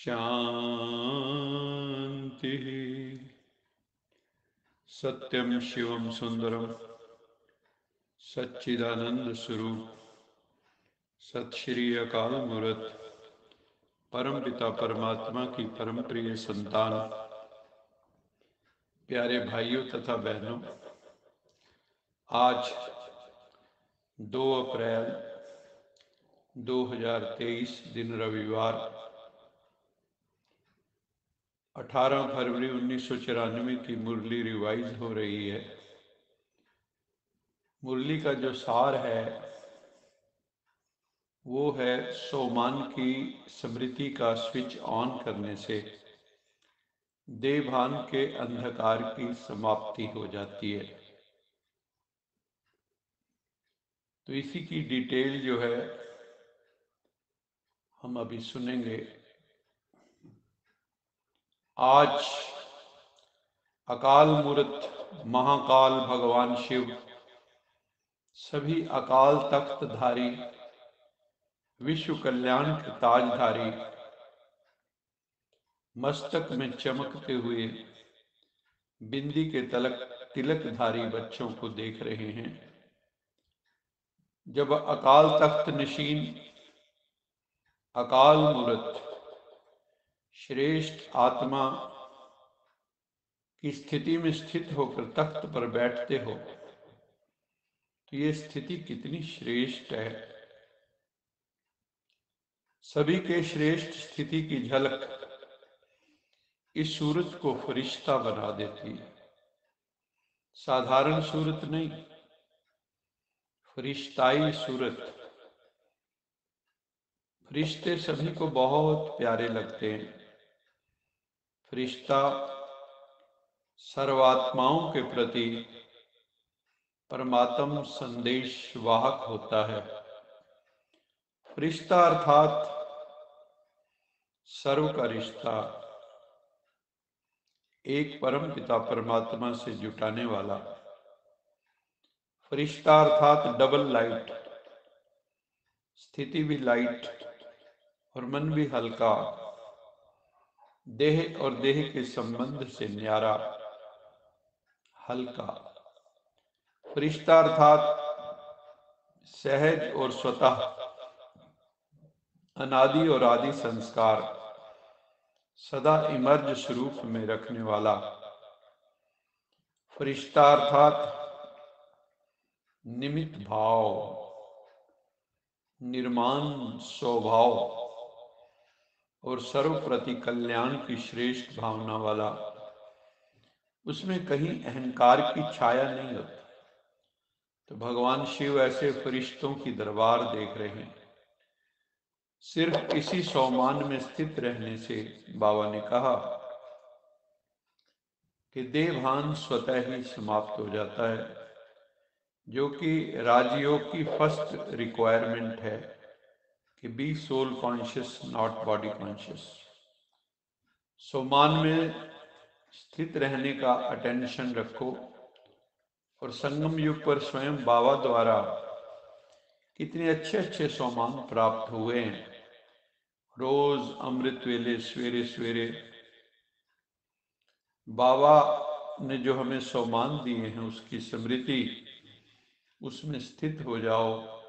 शांति। सत्यम शिवम सुंदरम सच्चिदानंद स्वरूप सत श्री अकाल मूर्त परम पिता परमात्मा की परम प्रिय संतान, प्यारे भाइयों तथा बहनों, आज 2 अप्रैल 2023 दिन रविवार 18 फरवरी 1994 की मुरली रिवाइज हो रही है। मुरली का जो सार है वो है सोमान की स्मृति का स्विच ऑन करने से देवभान के अंधकार की समाप्ति हो जाती है। तो इसी की डिटेल जो है हम अभी सुनेंगे। आज अकाल मूर्त महाकाल भगवान शिव सभी अकाल तख्तधारी विश्व कल्याण के ताजधारी मस्तक में चमकते हुए बिंदी के तिलकधारी बच्चों को देख रहे हैं। जब अकाल तख्त नशीन अकाल मूर्त श्रेष्ठ आत्मा की स्थिति में स्थित होकर तख्त पर बैठते हो तो ये स्थिति कितनी श्रेष्ठ है। सभी के श्रेष्ठ स्थिति की झलक इस सूरत को फरिश्ता बना देती है। साधारण सूरत नहीं, फरिश्ताई सूरत। फरिश्ते सभी को बहुत प्यारे लगते हैं। फरिश्ता सर्वात्माओं के प्रति परमात्म संदेश वाहक होता है। फरिश्ता अर्थात सर्व का रिश्ता एक परम पिता परमात्मा से जुटाने वाला। फरिश्ता अर्थात डबल लाइट, स्थिति भी लाइट और मन भी हल्का, देह और देह के संबंध से न्यारा, हल्का। फरिश्ता अर्थात सहज और स्वतः अनादि और आदि संस्कार सदा इमर्ज स्वरूप में रखने वाला। फरिश्ता अर्थात निमित्त भाव, निर्माण स्वभाव और सर्व प्रति कल्याण की श्रेष्ठ भावना वाला। उसमें कहीं अहंकार की छाया नहीं होती। तो भगवान शिव ऐसे फरिश्तों की दरबार देख रहे हैं। सिर्फ इसी सोमान में स्थित रहने से बाबा ने कहा कि देवभान स्वतः ही समाप्त हो जाता है, जो कि राजयोग की फर्स्ट रिक्वायरमेंट है कि be soul conscious not body conscious. सोमान में स्थित रहने का अटेंशन रखो। और संगम युग पर स्वयं बाबा द्वारा कितने अच्छे अच्छे सोमान प्राप्त हुए हैं। रोज अमृत वेले सवेरे सवेरे बाबा ने जो हमें सोमान दिए हैं उसकी स्मृति, उसमें स्थित हो जाओ।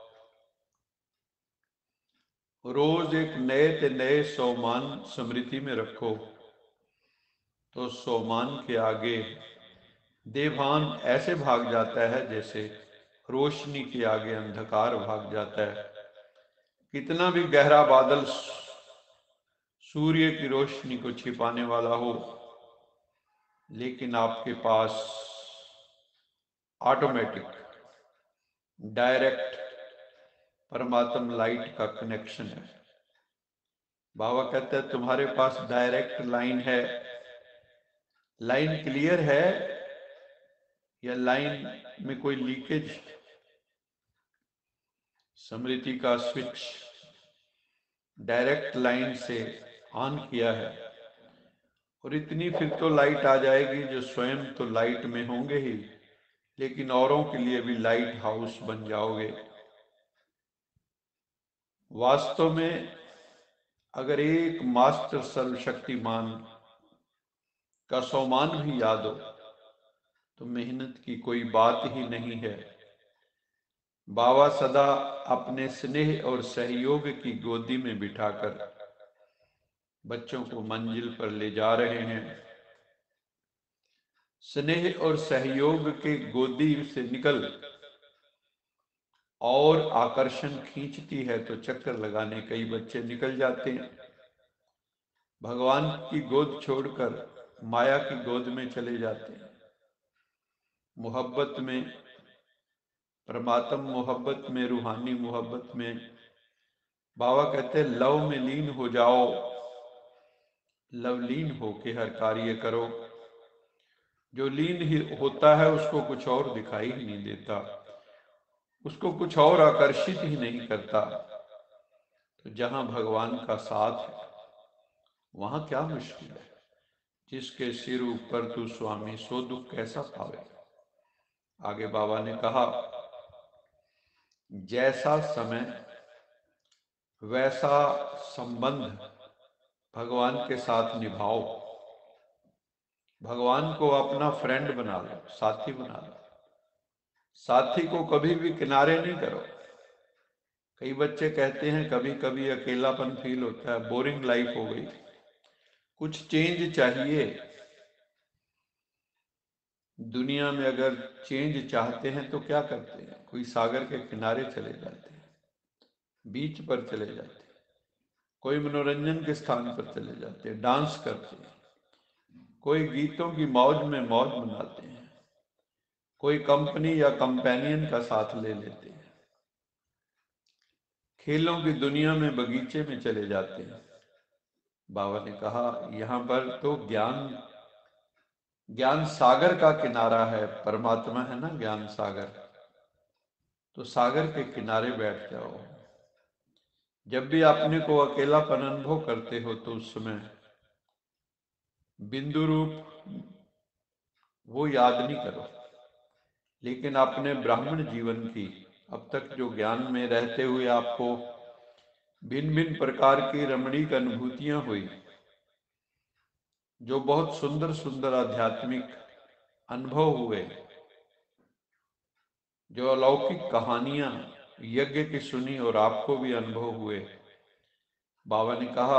रोज एक नए सोमान स्मृति में रखो तो सोमान के आगे देवभान ऐसे भाग जाता है जैसे रोशनी के आगे अंधकार भाग जाता है। कितना भी गहरा बादल सूर्य की रोशनी को छिपाने वाला हो, लेकिन आपके पास ऑटोमेटिक डायरेक्ट परमात्म लाइट का कनेक्शन है। बाबा कहते हैं तुम्हारे पास डायरेक्ट लाइन है। लाइन क्लियर है या लाइन में कोई लीकेज? स्मृति का स्विच डायरेक्ट लाइन से ऑन किया है और इतनी फिर तो लाइट आ जाएगी जो स्वयं तो लाइट में होंगे ही, लेकिन औरों के लिए भी लाइट हाउस बन जाओगे। वास्तव में अगर एक मास्टर सर्वशक्तिमान का सम्मान भी याद हो तो मेहनत की कोई बात ही नहीं है। बाबा सदा अपने स्नेह और सहयोग की गोदी में बिठाकर बच्चों को मंजिल पर ले जा रहे हैं। स्नेह और सहयोग के गोदी से निकल और आकर्षण खींचती है तो चक्कर लगाने कई बच्चे निकल जाते हैं। भगवान की गोद छोड़कर माया की गोद में चले जाते हैं। मोहब्बत में, परमात्म मोहब्बत में, रूहानी मोहब्बत में बाबा कहते हैं लव में लीन हो जाओ। लवलीन होके हर कार्य करो। जो लीन ही होता है उसको कुछ और दिखाई ही नहीं देता, उसको कुछ और आकर्षित ही नहीं करता। तो जहां भगवान का साथ है वहां क्या मुश्किल है। जिसके सिर ऊपर तू स्वामी सो दुख कैसा पावे। आगे बाबा ने कहा, जैसा समय वैसा संबंध भगवान के साथ निभाओ। भगवान को अपना फ्रेंड बना लो, साथी बना लो। साथी को कभी भी किनारे नहीं करो। कई बच्चे कहते हैं कभी कभी अकेलापन फील होता है, बोरिंग लाइफ हो गई, कुछ चेंज चाहिए। दुनिया में अगर चेंज चाहते हैं तो क्या करते हैं? कोई सागर के किनारे चले जाते हैं, बीच पर चले जाते हैं, कोई मनोरंजन के स्थान पर चले जाते हैं, डांस करते हैं, कोई गीतों की मौज में मौज मनाते हैं, कोई कंपनी या कंपेनियन का साथ ले लेते हैं, खेलों की दुनिया में बगीचे में चले जाते हैं। बाबा ने कहा यहाँ पर तो ज्ञान सागर का किनारा है, परमात्मा है ना ज्ञान सागर। तो सागर के किनारे बैठ जाओ। जब भी अपने को अकेलापन अनुभव करते हो तो उस समय बिंदु रूप वो याद नहीं करो, लेकिन अपने ब्राह्मण जीवन की, अब तक जो ज्ञान में रहते हुए आपको भिन्न भिन्न प्रकार की रमणीक अनुभूतियां हुई, जो बहुत सुंदर सुंदर आध्यात्मिक अनुभव हुए, जो अलौकिक कहानियां यज्ञ की सुनी और आपको भी अनुभव हुए, बाबा ने कहा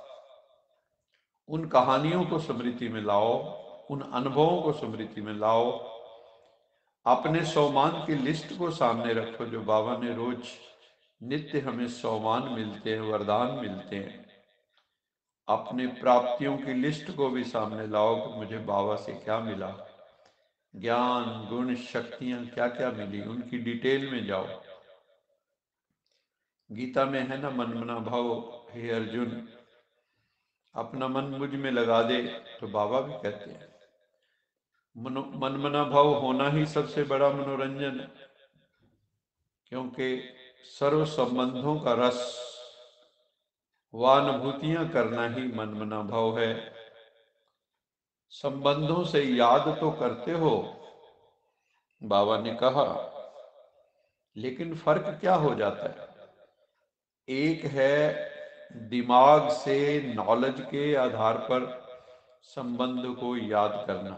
उन कहानियों को स्मृति में लाओ, उन अनुभवों को स्मृति में लाओ। अपने सम्मान की लिस्ट को सामने रखो, जो बाबा ने रोज नित्य हमें सम्मान मिलते हैं, वरदान मिलते हैं। अपने प्राप्तियों की लिस्ट को भी सामने लाओ कि मुझे बाबा से क्या मिला, ज्ञान गुण शक्तियां क्या क्या मिली, उनकी डिटेल में जाओ। गीता में है ना, मन मना भाव हे अर्जुन, अपना मन मुझ में लगा दे। तो बाबा भी कहते हैं मन मना भाव होना ही सबसे बड़ा मनोरंजन है, क्योंकि सर्व संबंधों का रस व अनुभूतियां करना ही मन मना भाव है। संबंधों से याद तो करते हो, बाबा ने कहा, लेकिन फर्क क्या हो जाता है? एक है दिमाग से नॉलेज के आधार पर संबंध को याद करना,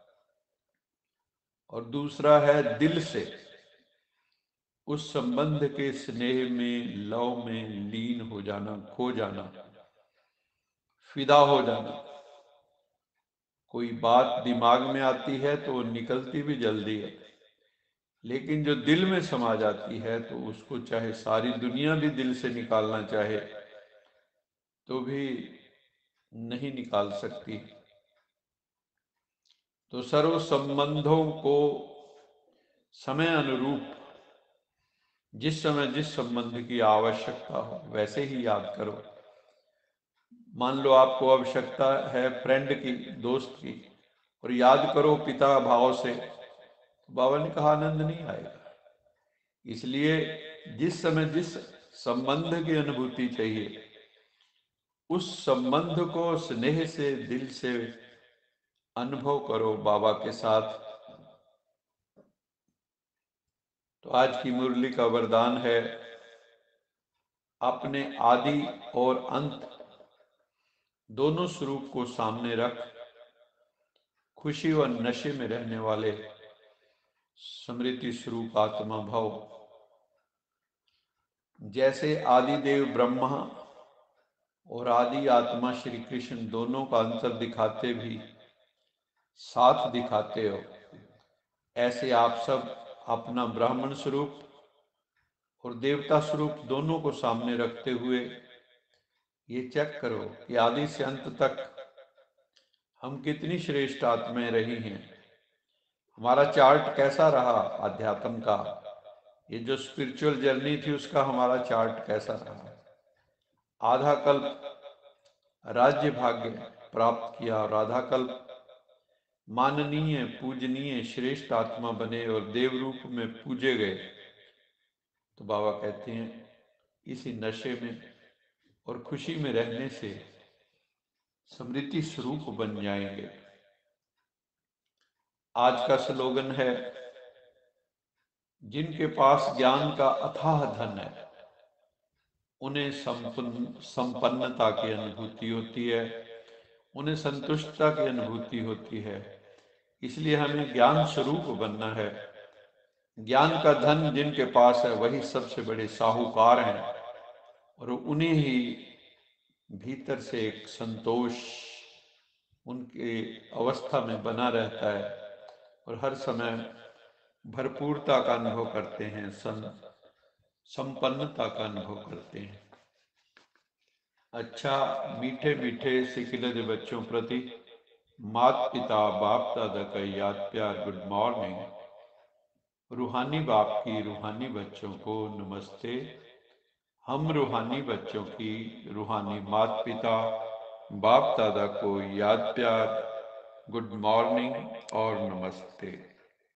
और दूसरा है दिल से उस संबंध के स्नेह में, लव में लीन हो जाना, खो जाना, फिदा हो जाना। कोई बात दिमाग में आती है तो वो निकलती भी जल्दी है, लेकिन जो दिल में समा जाती है तो उसको चाहे सारी दुनिया भी दिल से निकालना चाहे तो भी नहीं निकाल सकती। तो सर्व संबंधों को समय अनुरूप जिस समय जिस संबंध की आवश्यकता हो वैसे ही याद करो। मान लो आपको आवश्यकता है फ्रेंड की, दोस्त की, और याद करो पिता भाव से, तो बाबा ने कहा आनंद नहीं आएगा। इसलिए जिस समय जिस संबंध की अनुभूति चाहिए उस संबंध को स्नेह से, दिल से अनुभव करो बाबा के साथ। तो आज की मुरली का वरदान है, अपने आदि और अंत दोनों स्वरूप को सामने रख खुशी व नशे में रहने वाले स्मृति स्वरूप आत्मा भव, जैसे आदिदेव ब्रह्मा और आदि आत्मा श्री कृष्ण दोनों का अंतर दिखाते भी साथ दिखाते हो, ऐसे आप सब अपना ब्राह्मण स्वरूप और देवता स्वरूप दोनों को सामने रखते हुए ये चेक करो कि आदि से अंत तक हम कितनी श्रेष्ठ आत्माएं रही हैं, हमारा चार्ट कैसा रहा अध्यात्म का, ये जो स्पिरिचुअल जर्नी थी उसका हमारा चार्ट कैसा रहा। आधा कल्प राज्य भाग्य प्राप्त किया और आधा कल्प माननीय पूजनीय श्रेष्ठ आत्मा बने और देव रूप में पूजे गए। तो बाबा कहते हैं इसी नशे में और खुशी में रहने से स्मृति स्वरूप बन जाएंगे। आज का स्लोगन है, जिनके पास ज्ञान का अथाह धन है उन्हें संपन्नता की अनुभूति होती है, उन्हें संतुष्टता की अनुभूति होती है। इसलिए हमें ज्ञान स्वरूप बनना है। ज्ञान का धन जिनके पास है वही सबसे बड़े साहूकार हैं और उन्हें ही भीतर से एक संतोष उनकी अवस्था में बना रहता है और हर समय भरपूरता का अनुभव करते हैं, संपन्नता का अनुभव करते हैं। अच्छा, मीठे मीठे सिखिलद बच्चों प्रति माता पिता बाप दादा का याद प्यार गुड मॉर्निंग। रूहानी बाप की रूहानी बच्चों को नमस्ते। हम रूहानी बच्चों की रूहानी माता पिता बाप दादा को याद प्यार गुड मॉर्निंग और नमस्ते।